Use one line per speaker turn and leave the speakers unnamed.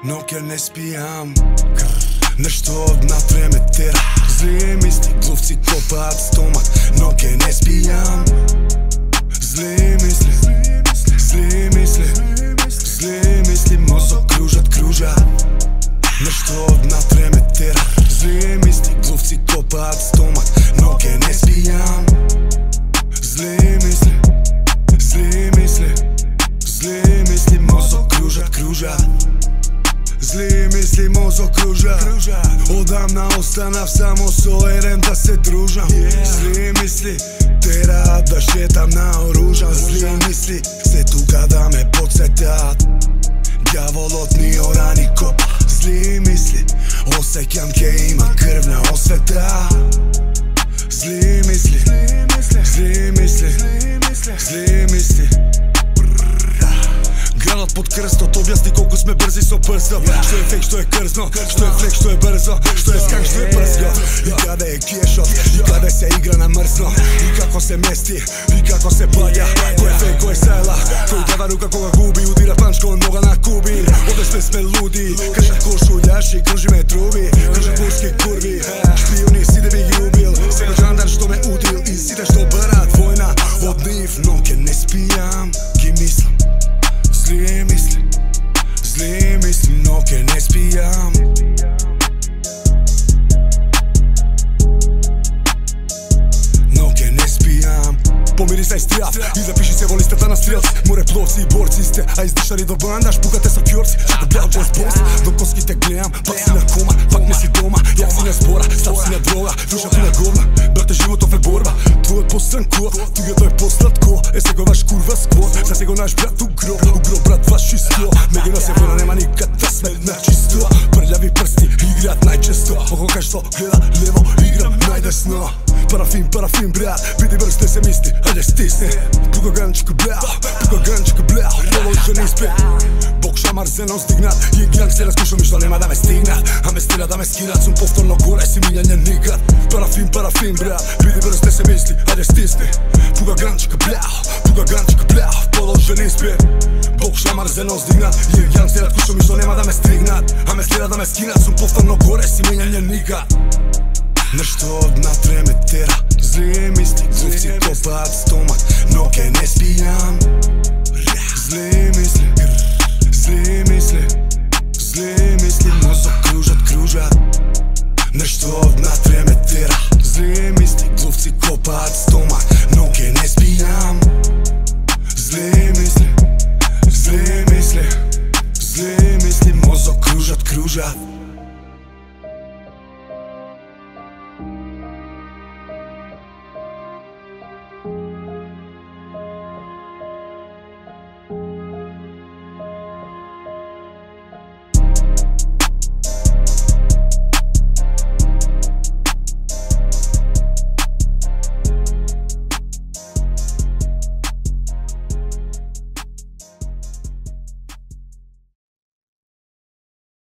Ноке не спијам. Нешто однатре ме тера. Злие мисли, глувци копаат стомак. Ноке не спијам. Злие мисли, злие мисли, злие мисли, мозок кружат. Нешто однатре ме тера. Злие мисли, глувци копаат стомак. Ноке не спијам. Злие мисли, злие мисли, злие мисли, мозок кружат. Злие мисли, мозок кружат. Одамна останав само со ерен да се дружам. Злие мисли тераат да шетам наоружан. Злие мисли се тука да ме подсетаат. Ѓаволот ни орани коп. Злие мисли, осеќам ке има крвна освета. Злие мисли, злие мисли, злие мисли. Градот под крстот објасни колку сме брзи со прстот. Што е фейк, што е крзно, што е флек, што е брзо, што е сканк, што е прзго. И каде е кешот, и каде се игра на мрзно. И како се мести, и како се паѓа. Кој е фейк, кој е села, кој дава рука кога губи, удира панч кога нога на кубин. Овде сме луди, кажат кошулјаши, кружиме труби, кажат мушки курви, шпиони, сите би ги убил. Секој жандар што ме удил и сите што бараат војна од нив, но ке не спијам, ги мислам. Злие мисли, но ке не спијам. Но ке не спијам. Помирисај стрјав и запиши се во листата на стрелци. Море пловци и борци сте, а издишари до бандаш, пукате со кјорци. Чека блял бос, до коските гледам, пак си на кома, пак не си дома. Јак си на збора, стап си на дрога, душа ти на говна. Брате, животов е борба, твојот посран код, туѓото е посладко. Е сеговаш курва сквот, за сега наш брат у гроб брат ваш чисто. Меѓу нас е война, нема никад да сме на чисто. Прљави прсти играат најчесто, кога што гледа лево, играм најдесно. Парафин брат, биди брз не се мисли, ајде стисни. Пука ганчико бляу, положен изпит. Бог шамар зено стигнат, и гјанг се раскушам и што нема да ме стигнат. А ме стира да ме скинат, сум повторно горе, си мињање никад. Парафин брат, биди брз не се мисли, ајде стисни. Пука ганчико бляу, положен изпит. Бог шамар зено стигнат, и гјанг се раскушам и што нема да ме стигнат. А ме стира да ме скинат, сум повторно горе, си мињање никад. Нешто однатре ме тера. Злие мисли, глувци копаат стомак, но ке не спијам. Злие мисли, злие мисли, злие мисли, мозок кружат. Нешто однатре ме тера. Злие мисли, глувци копаат стомак, но ке не спијам. Злие мисли, злие мисли, злие мисли, мозок кружат.